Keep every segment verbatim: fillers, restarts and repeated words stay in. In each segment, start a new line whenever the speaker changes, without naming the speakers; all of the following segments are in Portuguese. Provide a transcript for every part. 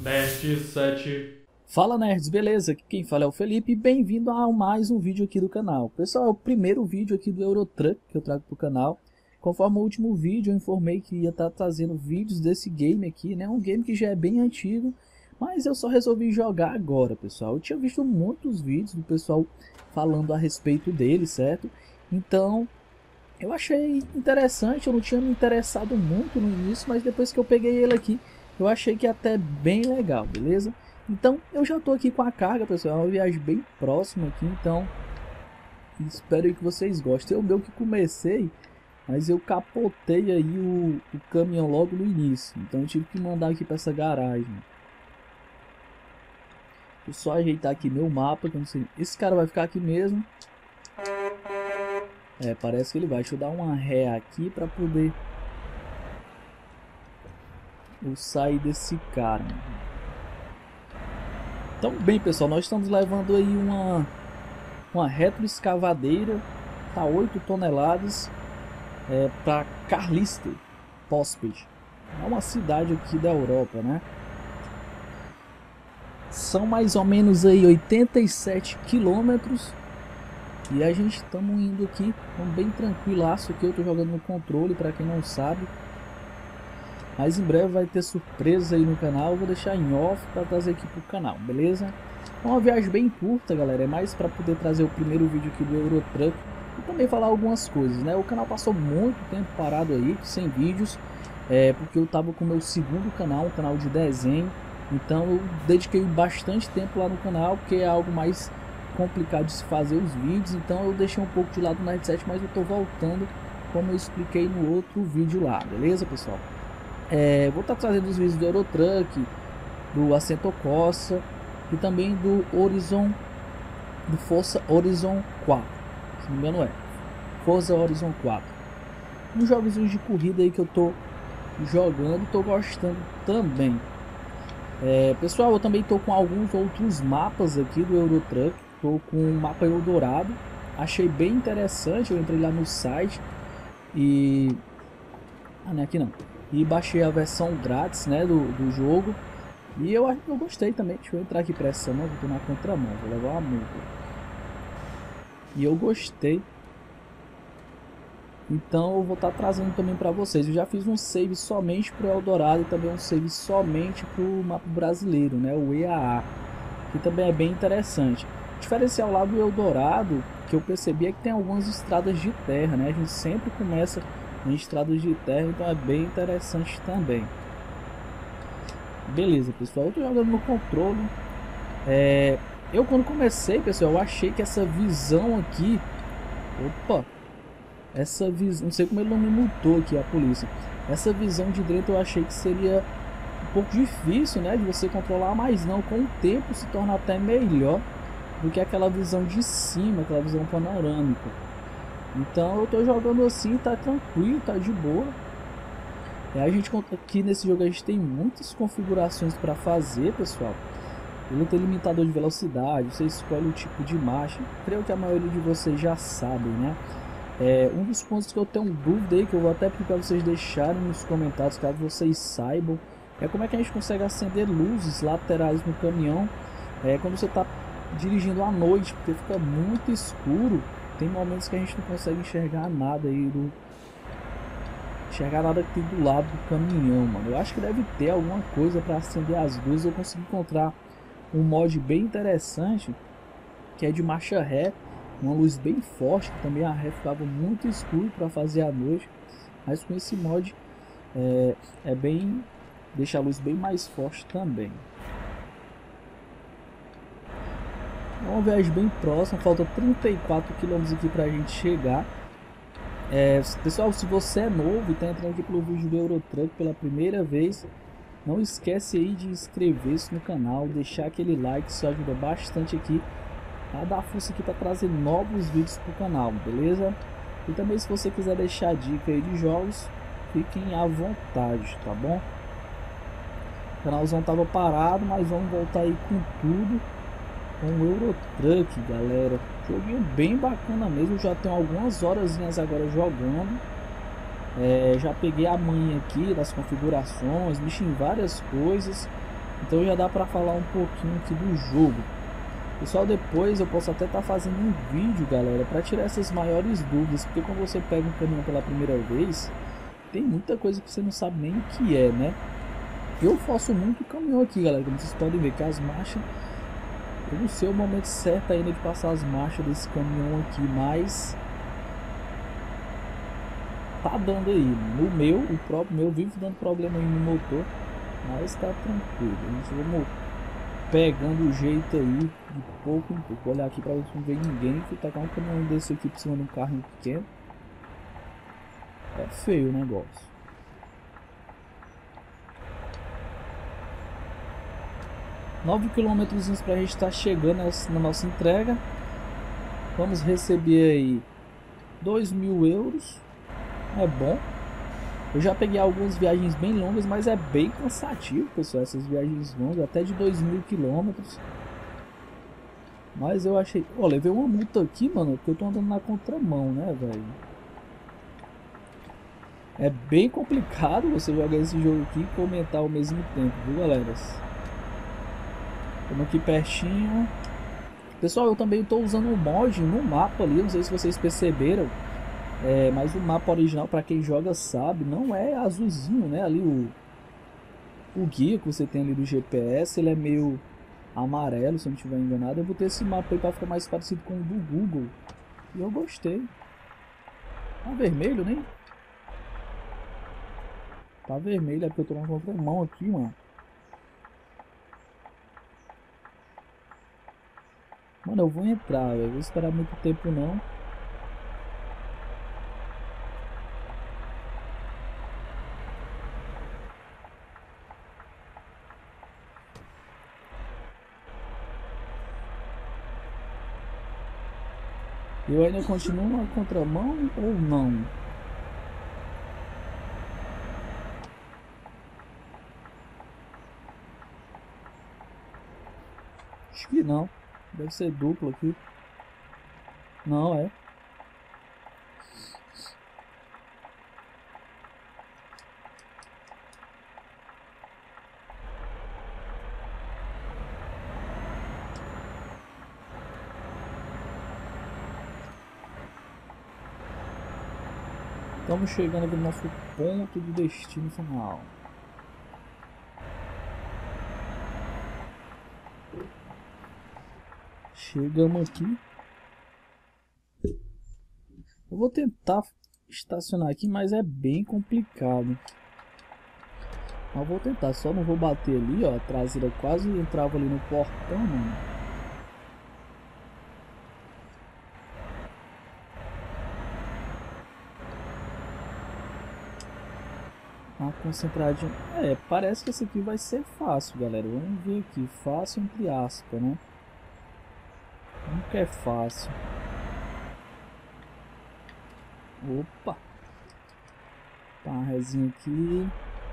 dez, sete...
Fala nerds, beleza? Aqui quem fala é o Felipe e bem-vindo a mais um vídeo aqui do canal. Pessoal, é o primeiro vídeo aqui do Euro Truck que eu trago pro canal. Conforme o último vídeo eu informei que ia estar trazendo vídeos desse game aqui, né? Um game que já é bem antigo, mas eu só resolvi jogar agora, pessoal. Eu tinha visto muitos vídeos do pessoal falando a respeito dele, certo? Então eu achei interessante, eu não tinha me interessado muito no início, mas depois que eu peguei ele aqui, eu achei que até bem legal, beleza? Então eu já estou aqui com a carga, pessoal, é uma viagem bem próxima aqui, então espero que vocês gostem. Eu meio que comecei, mas eu capotei aí o, o caminhão logo no início, então eu tive que mandar aqui para essa garagem. Vou só ajeitar aqui meu mapa, que eu não sei, esse cara vai ficar aqui mesmo. É, parece que ele vai. Deixa eu dar uma ré aqui para poder eu sair desse cara. Então, bem, pessoal, nós estamos levando aí uma uma retroescavadeira, tá oito toneladas, é, para Carlisle, Pospet. É uma cidade aqui da Europa, né? São mais ou menos aí oitenta e sete quilômetros. E a gente estamos indo aqui, bem tranquilaço aqui. Eu tô jogando no controle, para quem não sabe. Mas em breve vai ter surpresa aí no canal. Eu vou deixar em off para trazer aqui pro canal, beleza? É uma viagem bem curta, galera. É mais para poder trazer o primeiro vídeo aqui do Euro Truck e também falar algumas coisas, né? O canal passou muito tempo parado aí, sem vídeos, é, porque eu tava com o meu segundo canal, um canal de desenho. Então eu dediquei bastante tempo lá no canal, porque é algo mais complicado de se fazer os vídeos, então eu deixei um pouco de lado no headset, mas eu tô voltando como eu expliquei no outro vídeo lá, beleza, pessoal? É, vou estar tá trazendo os vídeos do Euro Truck, do Assetto Corsa e também do Horizon, do Forza Horizon quatro, se não me engano é Forza Horizon quatro, uns jogos de corrida aí que eu tô jogando e tô gostando também. É, pessoal, eu também tô com alguns outros mapas aqui do Euro Truck. Tô com o mapa Eldorado, achei bem interessante. Eu entrei lá no site e ah, não é aqui não. E baixei a versão grátis, né, do, do jogo. E eu acho que eu gostei também. Deixa eu entrar aqui para essa mão, vou na contramão, vou levar uma multa. E eu gostei. Então eu vou estar tá trazendo também para vocês. Eu já fiz um save somente pro Eldorado e também um save somente pro mapa brasileiro, né, o E A A, que também é bem interessante. O diferencial lá do Eldorado que eu percebi é que tem algumas estradas de terra, né? A gente sempre começa em estradas de terra, então é bem interessante também. Beleza, pessoal, eu tô jogando no controle. É, eu quando comecei, pessoal, eu achei que essa visão aqui, opa, essa visão, não sei como ele não me multou aqui a polícia. Essa visão de dentro eu achei que seria um pouco difícil, né, de você controlar, mas não, com o tempo se torna até melhor do que aquela visão de cima, aquela visão panorâmica. Então eu tô jogando assim, tá tranquilo, tá de boa. E a gente aqui nesse jogo a gente tem muitas configurações para fazer, pessoal. Ele tem limitador de velocidade, você escolhe o tipo de marcha. Creio que a maioria de vocês já sabem, né? É, um dos pontos que eu tenho dúvida aí, que eu vou até pedir para vocês deixarem nos comentários, caso vocês saibam, é como é que a gente consegue acender luzes laterais no caminhão, é, quando você está dirigindo à noite, porque fica muito escuro. Tem momentos que a gente não consegue enxergar nada aí do enxergar nada que tem do lado do caminhão, mano. Eu acho que deve ter alguma coisa para acender as luzes. Eu consegui encontrar um mod bem interessante, que é de marcha ré, uma luz bem forte, que também a ré ficava muito escuro para fazer à noite, mas com esse mod é, é bem, deixa a luz bem mais forte também. É uma viagem bem próxima, falta trinta e quatro quilômetros aqui pra gente chegar. É, pessoal, se você é novo e tá entrando aqui pelo vídeo do Euro Truck pela primeira vez, não esquece aí de inscrever-se no canal, deixar aquele like, isso ajuda bastante aqui a dar força aqui para trazer novos vídeos pro canal, beleza? E também, se você quiser deixar dica aí de jogos, fiquem à vontade, tá bom? O canalzão tava parado, mas vamos voltar aí com tudo. Com o Euro Truck, galera, joguinho bem bacana mesmo. Já tenho algumas horas agora jogando. É, já peguei a manha aqui das configurações, mexi em várias coisas. Então já dá pra falar um pouquinho aqui do jogo. Pessoal, depois eu posso até estar tá fazendo um vídeo, galera, para tirar essas maiores dúvidas, porque quando você pega um caminhão pela primeira vez, tem muita coisa que você não sabe nem o que é, né? Eu faço muito caminhão aqui, galera, como vocês podem ver que as marchas, eu não sei o momento certo ainda de passar as marchas desse caminhão aqui, mas tá dando aí. No meu, o próprio meu, vivo dando problema aí no motor, mas tá tranquilo. A gente vamos pegando o jeito aí, de pouco em pouco. Vou olhar aqui pra ver se não vem ninguém, que tacar um caminhão desse aqui por cima de um carro pequeno. É feio o negócio. nove quilômetros pra gente estar chegando na nossa entrega. Vamos receber aí dois mil euros. É bom. Eu já peguei algumas viagens bem longas, mas é bem cansativo, pessoal, essas viagens longas, até de dois mil quilômetros. Mas eu achei... Ó, levei uma multa aqui, mano, porque eu tô andando na contramão, né, velho? É bem complicado você jogar esse jogo aqui e comentar ao mesmo tempo, viu, galera? Estamos aqui pertinho. Pessoal, eu também estou usando o mod no mapa ali, não sei se vocês perceberam. É, mas o mapa original, para quem joga sabe, não é azulzinho, né? Ali o, o guia que você tem ali do G P S, ele é meio amarelo, se eu não estiver enganado. Eu botei esse mapa aí para ficar mais parecido com o do Google. E eu gostei. Tá vermelho, né? Tá vermelho, é porque eu tô na contramão aqui, mano. Mano, eu vou entrar, eu vou esperar muito tempo não. Eu ainda continuo na contramão ou não? Acho que não. Deve ser duplo aqui. Não, é. Estamos chegando aqui no nosso ponto de destino final. Chegamos aqui. Eu vou tentar estacionar aqui, mas é bem complicado. Mas vou tentar, só não vou bater ali, ó. A traseira quase entrava ali no portão, mano. Uma concentradinha. É, parece que esse aqui vai ser fácil, galera. Vamos ver aqui. Fácil entre aspas, né? Nunca é fácil. Opa! Tá uma resinha aqui.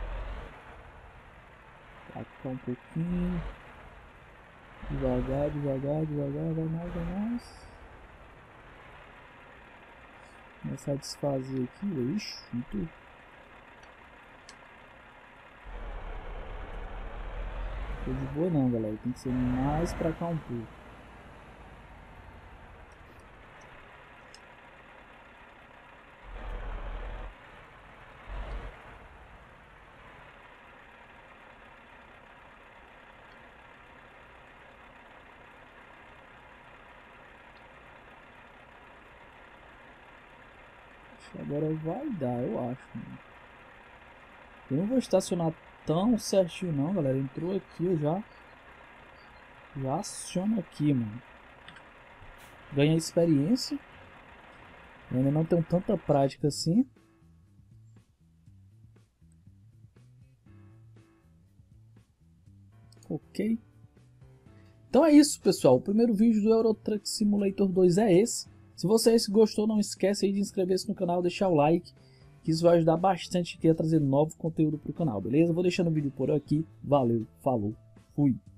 Tacar um pouquinho. Devagar, devagar, devagar. Vai mais, vai mais. Começar a desfazer aqui. Ixi, muito. Tô de boa não, galera. Tem que ser mais pra cá um pouco. Agora vai dar, eu acho. Mano. Eu não vou estacionar tão certinho não, galera. Entrou aqui, eu já já aciono aqui, mano. Ganhei experiência. Eu ainda não tenho tanta prática assim. Ok. Então é isso, pessoal. O primeiro vídeo do Euro Truck Simulator dois é esse. Se você gostou, não esquece aí de inscrever-se no canal, deixar o like, que isso vai ajudar bastante aqui a trazer novo conteúdo para o canal, beleza? Vou deixando o vídeo por aqui. Valeu, falou, fui!